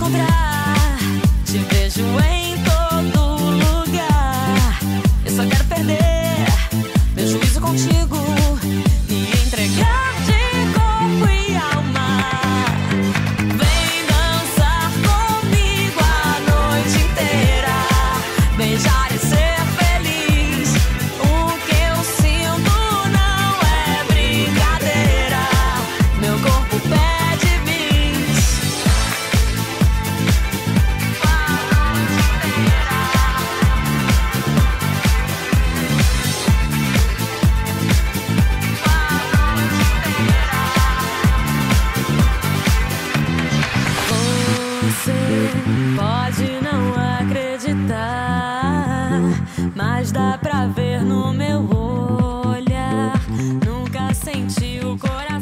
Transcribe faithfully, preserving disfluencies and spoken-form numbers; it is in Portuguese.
encontrar. Te vejo em todo lugar. Eu só quero perder meu juízo contigo e entregar de corpo e alma. Vem dançar comigo a noite inteira, beijar e ser feliz. O que eu sinto não é brincadeira. Meu corpo pede bis. A noite inteira. Você pode não acreditar, mas dá pra ver no meu olhar. Nunca senti o coração